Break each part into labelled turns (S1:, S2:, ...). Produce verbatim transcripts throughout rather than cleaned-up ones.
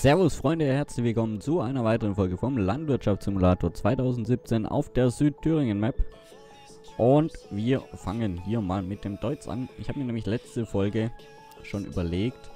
S1: Servus Freunde, herzlich willkommen zu einer weiteren Folge vom Landwirtschaftssimulator zweitausendsiebzehn auf der Südthüringen-Map. Und wir fangen hier mal mit dem Deutz an. Ich habe mir nämlich letzte Folge schon überlegt,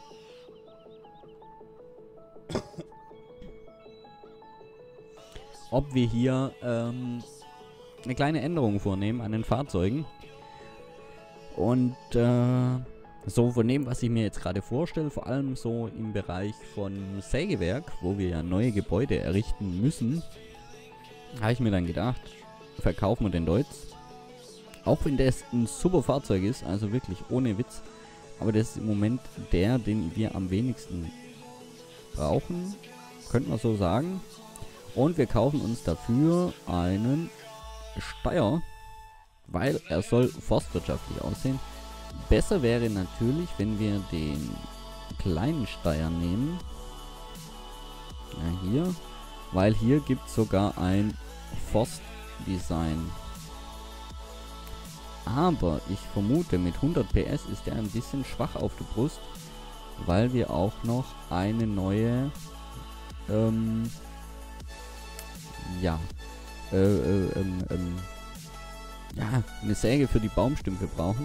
S1: ob wir hier ähm, eine kleine Änderung vornehmen an den Fahrzeugen. Und äh, so von dem, was ich mir jetzt gerade vorstelle, vor allem so im Bereich von Sägewerk, wo wir ja neue Gebäude errichten müssen, habe ich mir dann gedacht, verkaufen wir den Deutz. Auch wenn das ein super Fahrzeug ist, also wirklich ohne Witz, aber das ist im Moment der, den wir am wenigsten brauchen, könnte man so sagen. Und wir kaufen uns dafür einen Steyr, weil er soll forstwirtschaftlich aussehen. Besser wäre natürlich, wenn wir den kleinen Steyr nehmen. Ja, hier. Weil hier gibt es sogar ein Forstdesign. Aber ich vermute, mit hundert P S ist er ein bisschen schwach auf der Brust. Weil wir auch noch eine neue... Ähm, ja. Äh, äh, ähm, ähm, ja, eine Säge für die Baumstümpfe brauchen.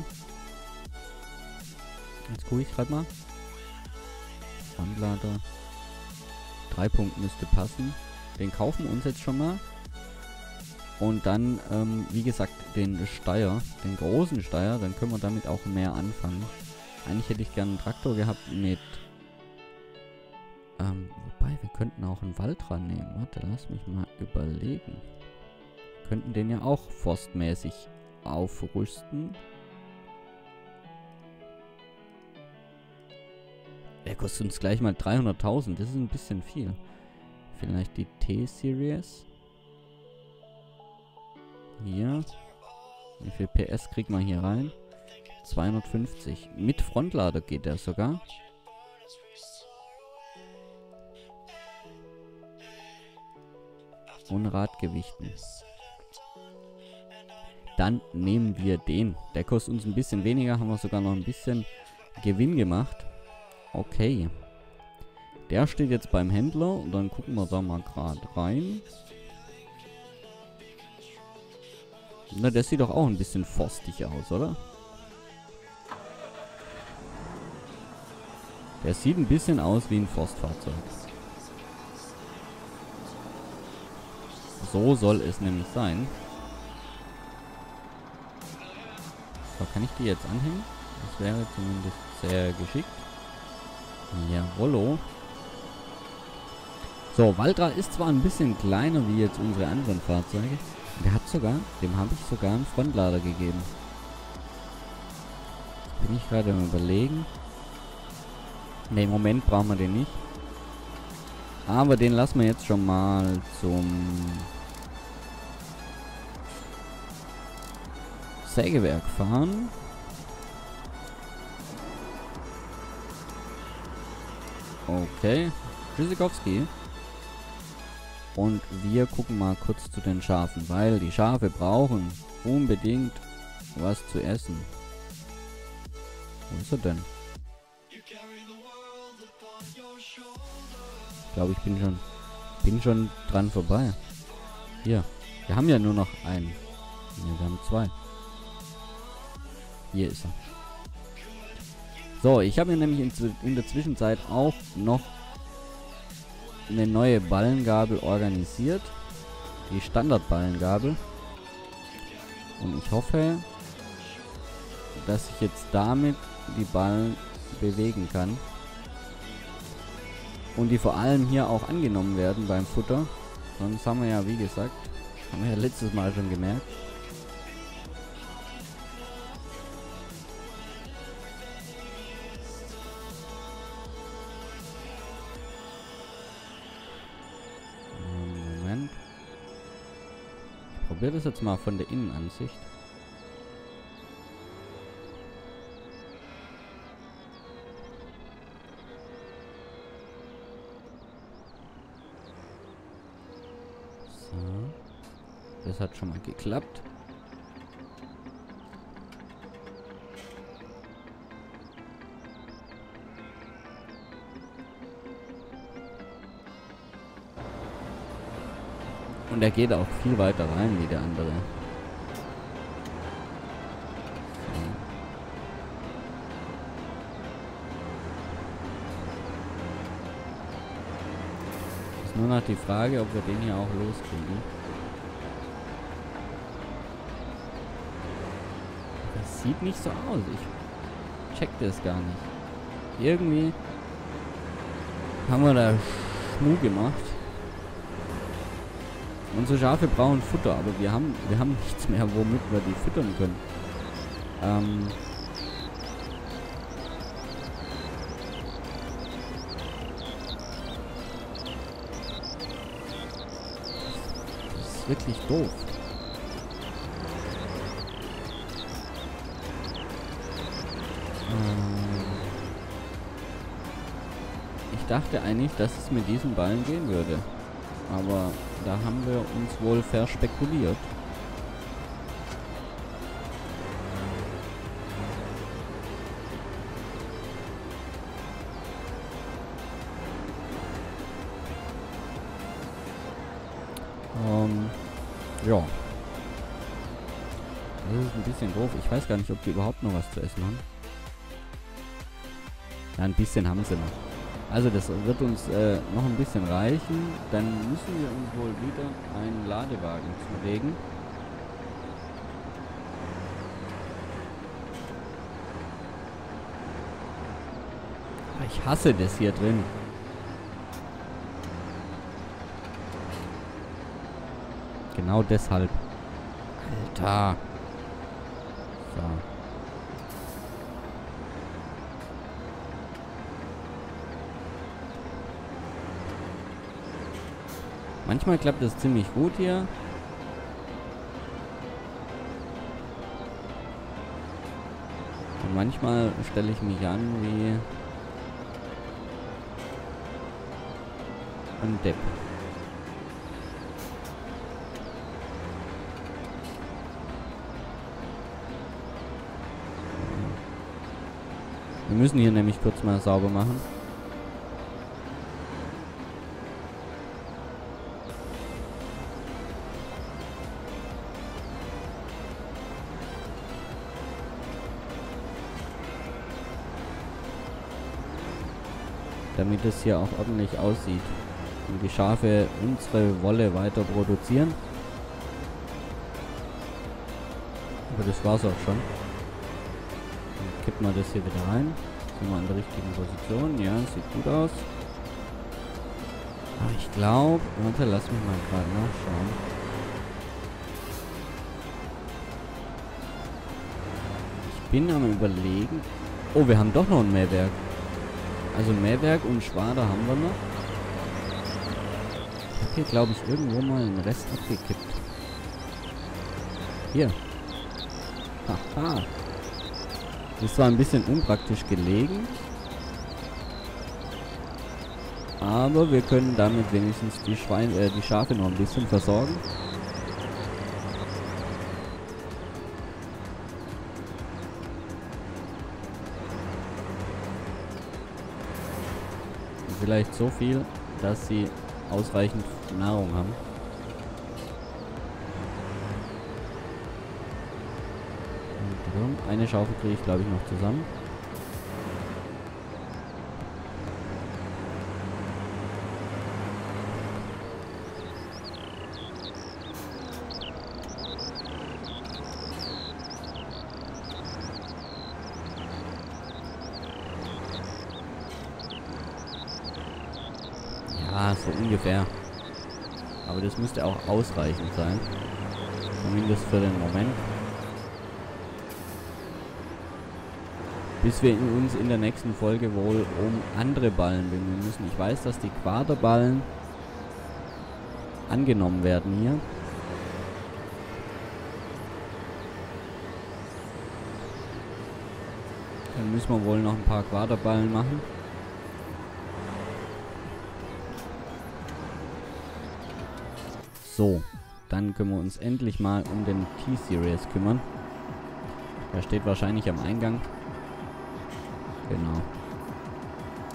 S1: Jetzt gucke ich gerade mal. Wandlader. Drei Punkte müsste passen. Den kaufen wir uns jetzt schon mal. Und dann, ähm, wie gesagt, den Steyr. Den großen Steyr. Dann können wir damit auch mehr anfangen. Eigentlich hätte ich gerne einen Traktor gehabt mit... Ähm, wobei, wir könnten auch einen Waldrad nehmen. Warte, lass mich mal überlegen. Wir könnten den ja auch forstmäßig aufrüsten. Der kostet uns gleich mal dreihunderttausend. Das ist ein bisschen viel. Vielleicht die T-Series. Hier. Wie viel P S kriegt man hier rein? zweihundertfünfzig. Mit Frontlader geht der sogar. Und Radgewichten. Dann nehmen wir den. Der kostet uns ein bisschen weniger. Haben wir sogar noch ein bisschen Gewinn gemacht. Okay. Der steht jetzt beim Händler und dann gucken wir da mal gerade rein. Na, der sieht doch auch ein bisschen forstig aus, oder? Der sieht ein bisschen aus wie ein Forstfahrzeug. So soll es nämlich sein. So, kann ich die jetzt anhängen? Das wäre zumindest sehr geschickt. Jawollo. So, Waldrad ist zwar ein bisschen kleiner wie jetzt unsere anderen Fahrzeuge. Der hat sogar, dem habe ich sogar einen Frontlader gegeben. Jetzt bin ich gerade am Überlegen. Ne, im Moment brauchen wir den nicht. Aber den lassen wir jetzt schon mal zum Sägewerk fahren. Okay, Tschüssikowski. Und wir gucken mal kurz zu den Schafen, weil die Schafe brauchen unbedingt was zu essen. Wo ist er denn? Ich glaube, ich bin schon, bin schon dran vorbei. Hier, wir haben ja nur noch einen. Ne, wir haben zwei. Hier ist er. So, ich habe mir nämlich in, in der Zwischenzeit auch noch eine neue Ballengabel organisiert. Die Standardballengabel. Und ich hoffe, dass ich jetzt damit die Ballen bewegen kann. Und die vor allem hier auch angenommen werden beim Futter. Sonst haben wir ja, wie gesagt, haben wir ja letztes Mal schon gemerkt. Ich probiere das jetzt mal von der Innenansicht. So. Das hat schon mal geklappt. Und er geht auch viel weiter rein wie der andere. So. Ist nur noch die Frage, ob wir den hier auch loskriegen. Das sieht nicht so aus. Ich check das gar nicht. Irgendwie haben wir da Schmuh gemacht. Unsere Schafe brauchen Futter, aber wir haben wir haben nichts mehr, womit wir die füttern können. Ähm das ist wirklich doof. Ähm ich dachte eigentlich, dass es mit diesen Ballen gehen würde. Aber da haben wir uns wohl verspekuliert. Ähm, ja. Das ist ein bisschen doof. Ich weiß gar nicht, ob die überhaupt noch was zu essen haben. Ja, ein bisschen haben sie noch. Also das wird uns äh, noch ein bisschen reichen. Dann müssen wir uns wohl wieder einen Ladewagen zulegen. Ich hasse das hier drin. Genau deshalb. Alter. So. Manchmal klappt das ziemlich gut hier. Und manchmal stelle ich mich an wie ein Depp. Wir müssen hier nämlich kurz mal sauber machen. Damit es hier auch ordentlich aussieht. Und die Schafe unsere Wolle weiter produzieren. Aber das war's auch schon. Dann kippen wir das hier wieder rein. Sind wir in der richtigen Position. Ja, sieht gut aus. Aber ich glaube, warte, lass mich mal gerade nachschauen. Ich bin am Überlegen. Oh, wir haben doch noch ein Mähwerk. Also Mähwerk und Schwader haben wir noch. Ich habe hier, glaube ich, irgendwo mal einen Rest abgekippt. Hier. Haha. Das war ein bisschen unpraktisch gelegen. Aber wir können damit wenigstens die Schweine, äh, die Schafe noch ein bisschen versorgen. Vielleicht so viel, dass sie ausreichend Nahrung haben. Und eine Schaufel kriege ich, glaube ich, noch zusammen. Ja, so ungefähr. Aber das müsste auch ausreichend sein. Zumindest für den Moment. Bis wir uns in der nächsten Folge wohl um andere Ballen bemühen müssen. Ich weiß, dass die Quaderballen angenommen werden hier. Dann müssen wir wohl noch ein paar Quaderballen machen. So, dann können wir uns endlich mal um den T-Series kümmern. Der steht wahrscheinlich am Eingang. Genau.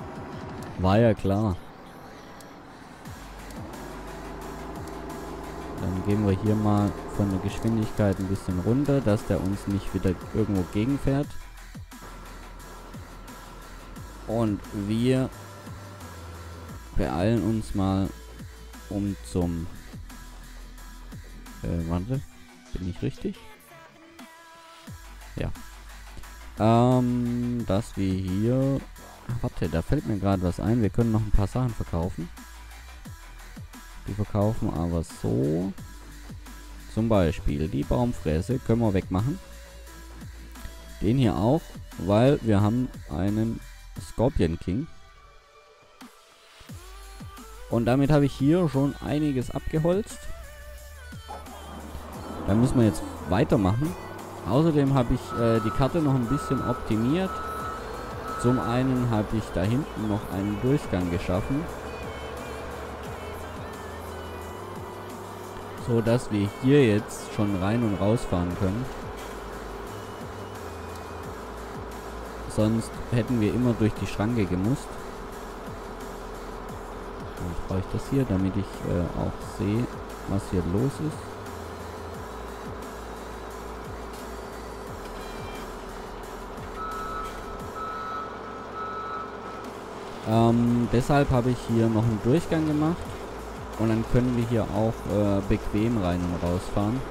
S1: War ja klar. Dann gehen wir hier mal von der Geschwindigkeit ein bisschen runter, dass der uns nicht wieder irgendwo gegenfährt. Und wir beeilen uns mal um zum... Äh, warte. Bin ich richtig? Ja. Ähm, dass wir hier... Ach, warte, da fällt mir gerade was ein. Wir können noch ein paar Sachen verkaufen. Die verkaufen aber so. Zum Beispiel die Baumfräse können wir wegmachen. Den hier auch, weil wir haben einen Scorpion King. Und damit habe ich hier schon einiges abgeholzt. Da müssen wir jetzt weitermachen. Außerdem habe ich äh, die Karte noch ein bisschen optimiert. Zum einen habe ich da hinten noch einen Durchgang geschaffen. So dass wir hier jetzt schon rein und rausfahren können. Sonst hätten wir immer durch die Schranke gemusst. Jetzt brauche ich das hier, damit ich äh, auch sehe, was hier los ist. Ähm, deshalb habe ich hier noch einen Durchgang gemacht. Und dann können wir hier auch äh, bequem rein und rausfahren.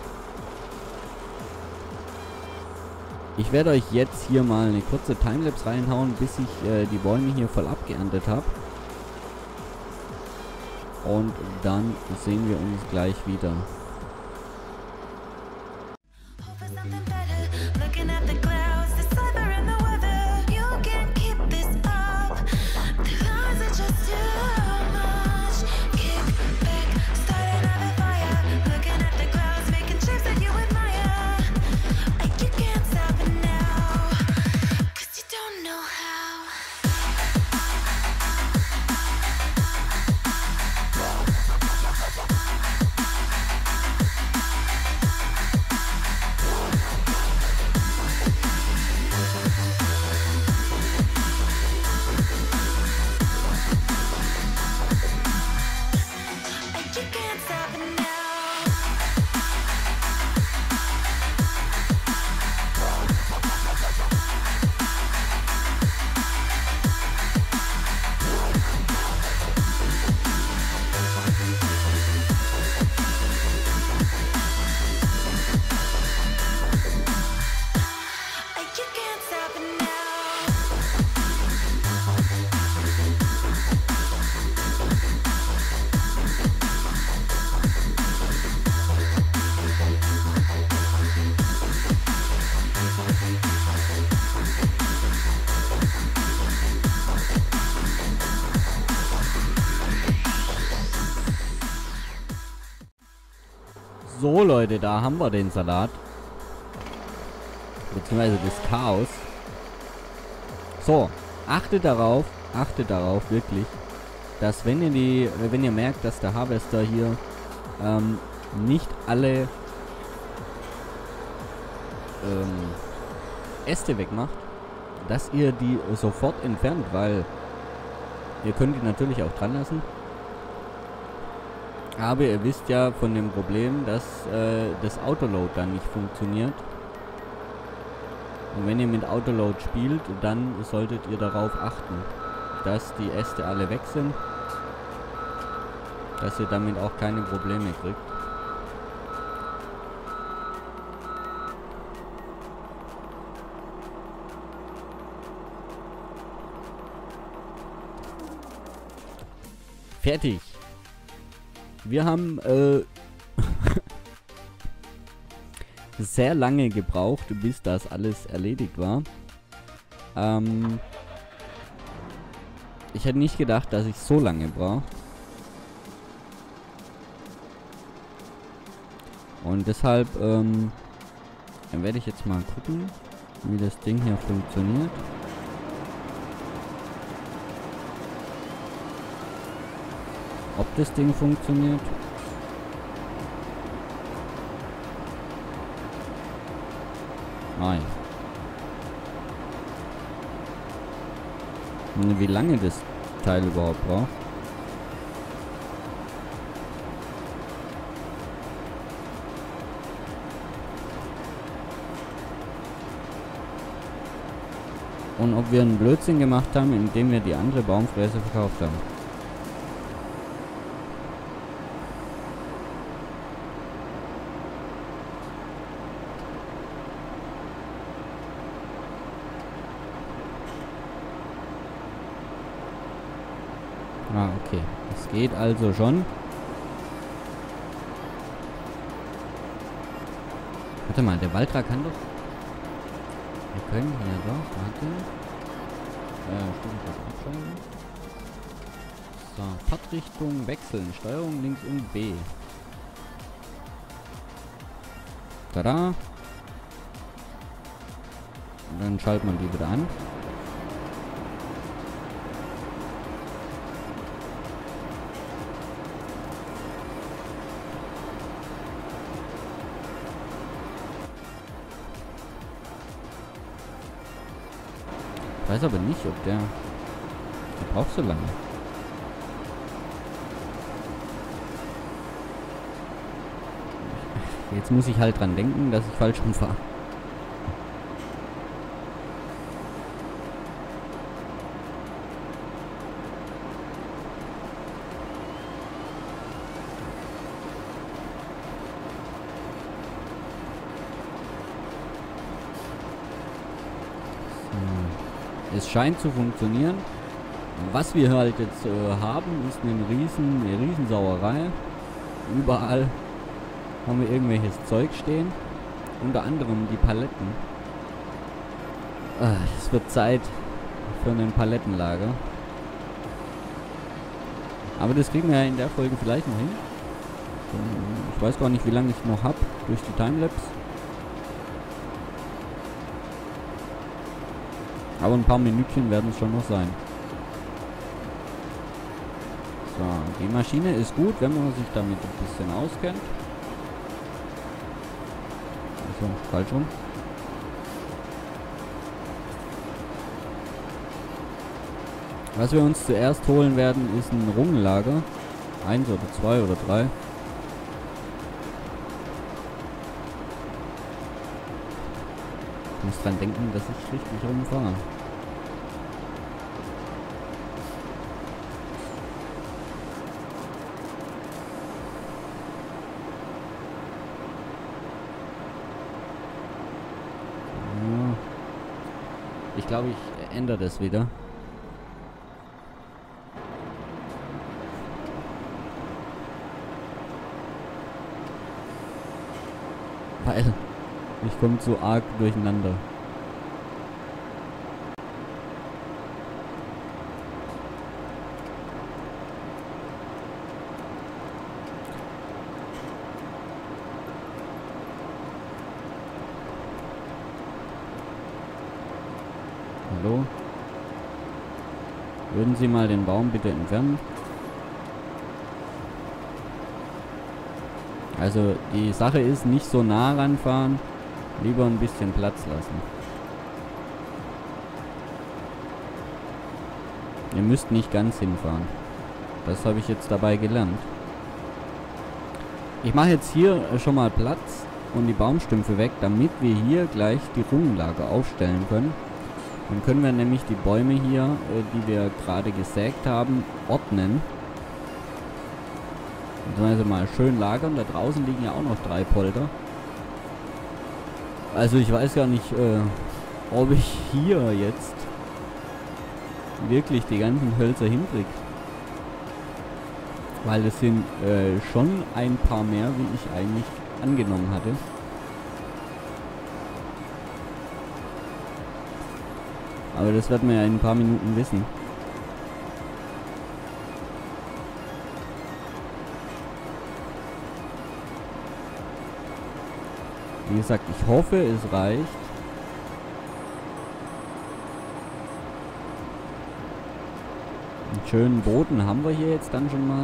S1: Ich werde euch jetzt hier mal eine kurze Timelapse reinhauen, bis ich äh, die Bäume hier voll abgeerntet habe. Und dann sehen wir uns gleich wieder. So Leute, da haben wir den Salat. Beziehungsweise das Chaos. So, achtet darauf, achtet darauf wirklich, dass wenn ihr die, wenn ihr merkt, dass der Harvester hier ähm, nicht alle ähm, Äste wegmacht, dass ihr die sofort entfernt, weil ihr könnt die natürlich auch dran lassen. Aber ihr wisst ja von dem Problem, dass äh, das Autoload dann nicht funktioniert. Und wenn ihr mit Autoload spielt, dann solltet ihr darauf achten, dass die Äste alle weg sind. Dass ihr damit auch keine Probleme kriegt. Fertig. Wir haben äh, sehr lange gebraucht, bis das alles erledigt war. Ähm, ich hätte nicht gedacht, dass ich so lange brauche. Und deshalb ähm, dann werde ich jetzt mal gucken, wie das Ding hier funktioniert. Ob das Ding funktioniert. Nein. Wie lange das Teil überhaupt braucht. Und ob wir einen Blödsinn gemacht haben, indem wir die andere Baumfräse verkauft haben. Ah, okay. Es geht also schon. Warte mal, der Waltra kann doch... Wir können hier doch... Warte. Äh, Stufenschutz abschalten. So, Fahrtrichtung wechseln. Steuerung links und B. Tada. Und dann schaltet man die wieder an. Ich weiß aber nicht, ob der... Der braucht so lange. Jetzt muss ich halt dran denken, dass ich falsch rumfahre. Es scheint zu funktionieren. Was wir halt jetzt äh, haben, ist eine riesen, eine Riesensauerei. Überall haben wir irgendwelches Zeug stehen. Unter anderem die Paletten. Ah, es wird Zeit für ein Palettenlager. Aber das kriegen wir ja in der Folge vielleicht noch hin. Ich weiß gar nicht, wie lange ich noch habe durch die Timelapse. Aber ein paar Minütchen werden es schon noch sein. So, die Maschine ist gut, wenn man sich damit ein bisschen auskennt. Also, falsch rum. Was wir uns zuerst holen werden, ist ein Rungenlager. Eins oder zwei oder drei. Ich muss dran denken, dass ich richtig rumfahre. Ja. Ich glaube, ich ändere das wieder. Weil ich komme zu arg durcheinander. Hallo? Würden Sie mal den Baum bitte entfernen? Also die Sache ist, nicht so nah ranfahren, lieber ein bisschen Platz lassen. Ihr müsst nicht ganz hinfahren. Das habe ich jetzt dabei gelernt. Ich mache jetzt hier schon mal Platz und die Baumstümpfe weg, damit wir hier gleich die Rungenlage aufstellen können. Dann können wir nämlich die Bäume hier, äh, die wir gerade gesägt haben, ordnen. Also mal schön lagern. Da draußen liegen ja auch noch drei Polder. Also ich weiß gar nicht, äh, ob ich hier jetzt wirklich die ganzen Hölzer hinkriege. Weil es sind äh, schon ein paar mehr, wie ich eigentlich angenommen hatte. Aber das werden wir ja in ein paar Minuten wissen. Wie gesagt, ich hoffe, es reicht. Einen schönen Boden haben wir hier jetzt dann schon mal.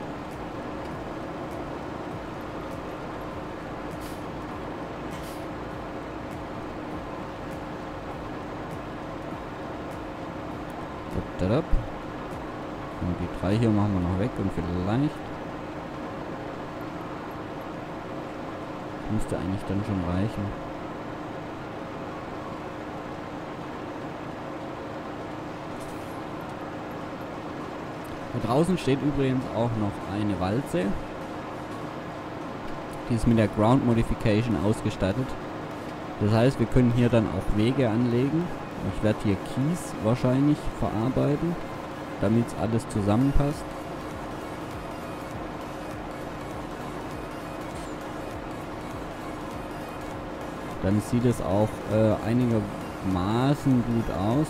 S1: Und die drei hier machen wir noch weg und vielleicht müsste eigentlich dann schon reichen. Da draußen steht übrigens auch noch eine Walze. Die ist mit der Ground Modification ausgestattet. Das heißt, wir können hier dann auch Wege anlegen. Ich werde hier Kies wahrscheinlich verarbeiten, damit es alles zusammenpasst. Dann sieht es auch äh, einigermaßen gut aus.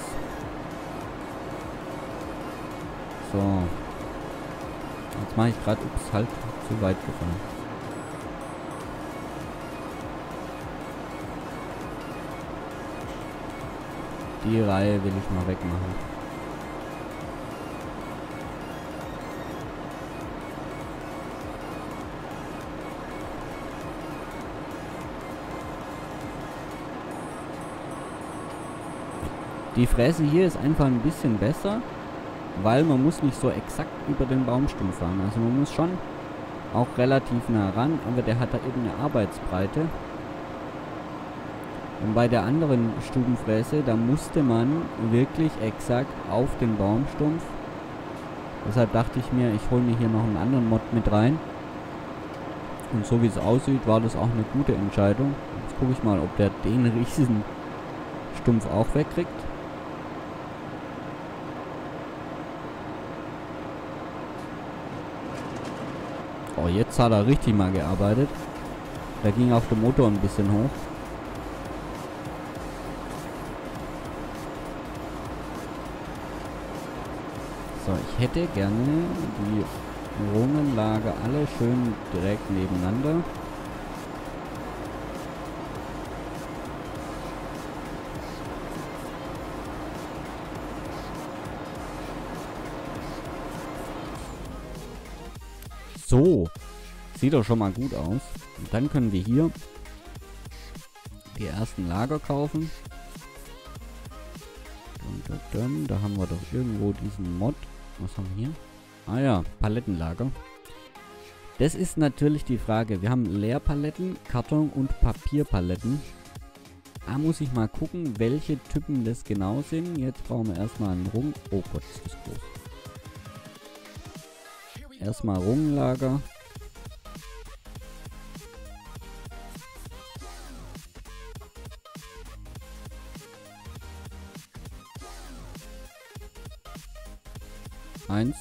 S1: So. Jetzt mache ich gerade, ups, halt, zu weit gefallen. Die Reihe will ich mal wegmachen. Die Fräse hier ist einfach ein bisschen besser, weil man muss nicht so exakt über den Baumstumpf fahren. Also man muss schon auch relativ nah ran, aber der hat da eben eine Arbeitsbreite. Und bei der anderen Stubenfräse, da musste man wirklich exakt auf den Baumstumpf. Deshalb dachte ich mir, ich hole mir hier noch einen anderen Mod mit rein. Und so wie es aussieht, war das auch eine gute Entscheidung. Jetzt gucke ich mal, ob der den riesigen Stumpf auch wegkriegt. Oh, jetzt hat er richtig mal gearbeitet. Da ging auch der Motor ein bisschen hoch. So, ich hätte gerne die Rungenlager alle schön direkt nebeneinander. So, sieht doch schon mal gut aus. Und dann können wir hier die ersten Lager kaufen. Da haben wir doch irgendwo diesen Mod. Was haben wir hier? Ah ja, Palettenlager. Das ist natürlich die Frage. Wir haben Leerpaletten, Karton und Papierpaletten. Da muss ich mal gucken, welche Typen das genau sind. Jetzt brauchen wir erstmal einen Rung. Oh Gott, ist das groß. Erstmal Rungenlager. Eins.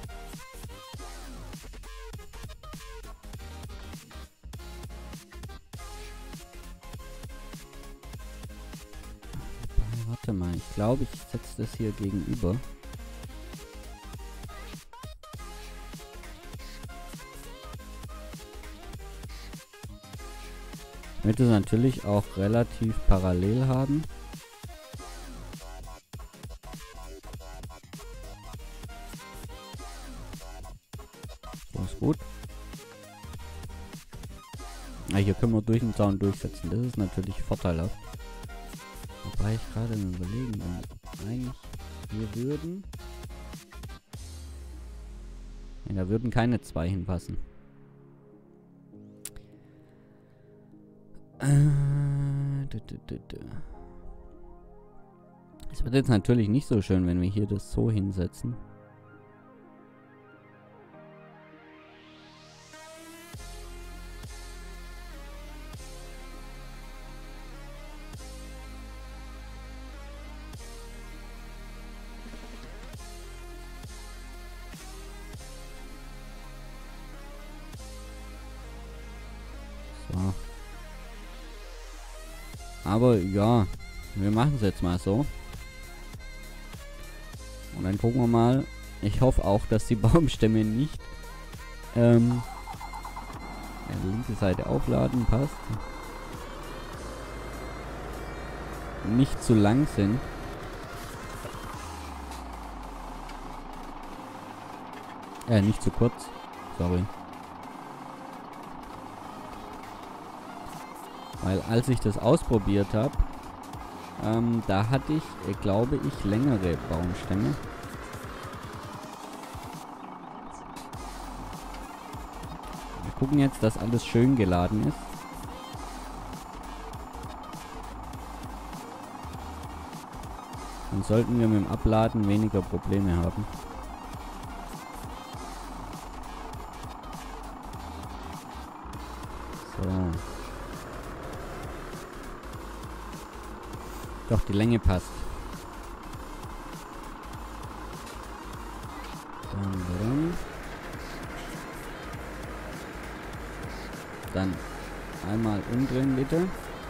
S1: Warte mal, ich glaube, ich setze das hier gegenüber. Ich möchte es natürlich auch relativ parallel haben. So ist gut. Ja, hier können wir durch den Zaun durchsetzen. Das ist natürlich vorteilhaft. Wobei ich gerade überlegen bin, ob eigentlich wir würden... Ja, da würden keine zwei hinpassen. Es wird jetzt natürlich nicht so schön, wenn wir hier das so hinsetzen. So. Aber ja, wir machen es jetzt mal so. Und dann gucken wir mal. Ich hoffe auch, dass die Baumstämme nicht ähm, ja, die linke Seite aufladen, passt. Nicht zu lang sind. Äh, nicht zu kurz. Sorry. Weil als ich das ausprobiert habe, ähm, da hatte ich, äh, glaube ich, längere Baumstämme. Wir gucken jetzt, dass alles schön geladen ist. Dann sollten wir mit dem Abladen weniger Probleme haben. Doch, die Länge passt. Dann, dann. Dann einmal umdrehen, bitte.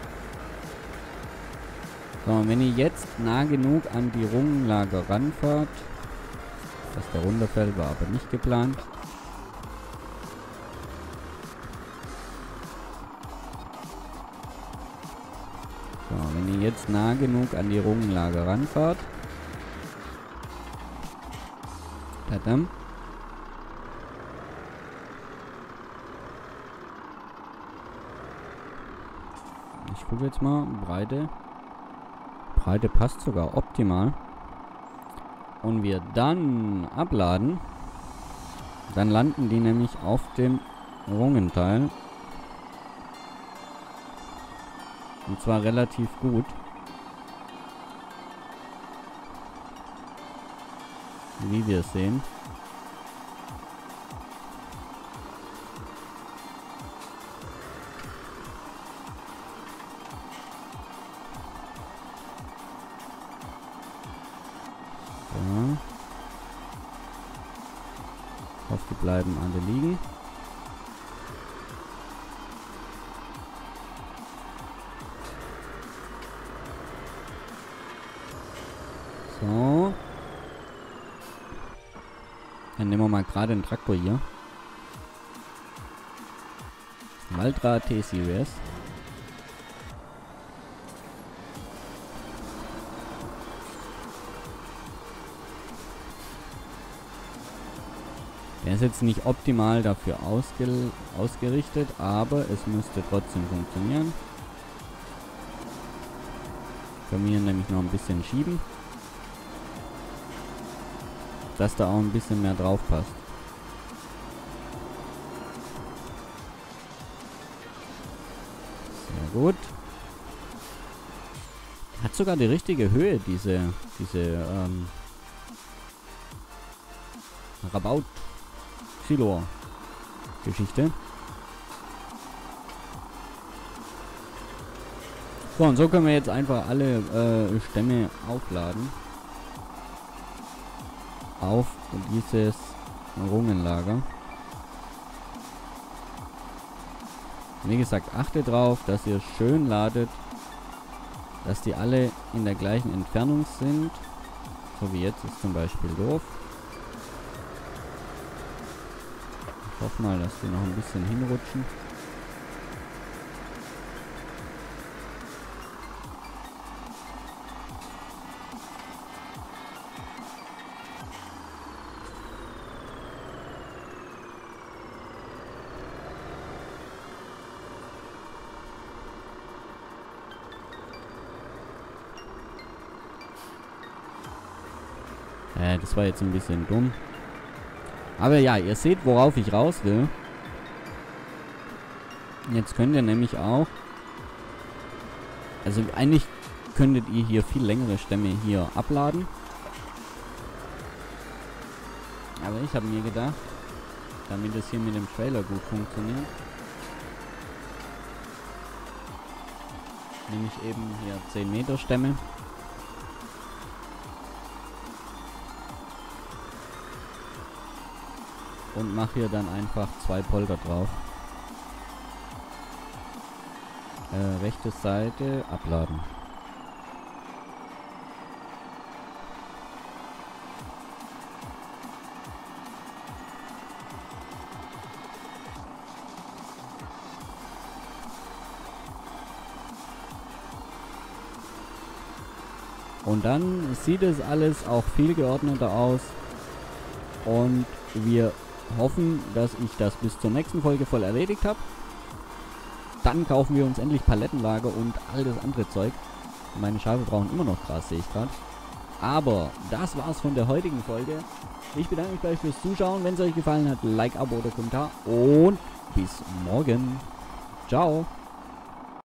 S1: So, und wenn ihr jetzt nah genug an die Rungenlager ranfahrt, dass der runterfällt, war aber nicht geplant. So, wenn ihr jetzt nah genug an die Rungenlager ranfahrt, tadam. Ich gucke jetzt mal, Breite. Breite passt sogar optimal. Und wir dann abladen, dann landen die nämlich auf dem Rungenteil. Und zwar relativ gut. Wie wir es sehen. Ja. Ich hoffe, die bleiben alle liegen. So. Dann nehmen wir mal gerade den Traktor hier. Valtra T-Series. Der ist jetzt nicht optimal dafür ausge ausgerichtet, aber es müsste trotzdem funktionieren. Können wir hier nämlich noch ein bisschen schieben, dass da auch ein bisschen mehr drauf passt. Sehr gut. Hat sogar die richtige Höhe, diese, diese ähm, Rabaut Geschichte. So, und so können wir jetzt einfach alle äh, Stämme aufladen. Auf dieses Rungenlager. Wie gesagt, achtet drauf, dass ihr schön ladet. Dass die alle in der gleichen Entfernung sind. So wie jetzt ist zum Beispiel doof. Ich hoffe mal, dass die noch ein bisschen hinrutschen. Äh, das war jetzt ein bisschen dumm. Aber ja, ihr seht, worauf ich raus will. Jetzt könnt ihr nämlich auch... Also eigentlich könntet ihr hier viel längere Stämme hier abladen. Aber ich habe mir gedacht, damit es hier mit dem Trailer gut funktioniert, nehme ich eben hier zehn Meter Stämme. Und mache hier dann einfach zwei Polter drauf. Äh, rechte Seite abladen. Und dann sieht es alles auch viel geordneter aus. Und wir hoffen, dass ich das bis zur nächsten Folge voll erledigt habe. Dann kaufen wir uns endlich Palettenlager und all das andere Zeug. Meine Schafe brauchen immer noch Gras, sehe ich gerade. Aber das war's von der heutigen Folge. Ich bedanke mich bei euch fürs Zuschauen. Wenn es euch gefallen hat, Like, Abo oder Kommentar. Und bis morgen. Ciao.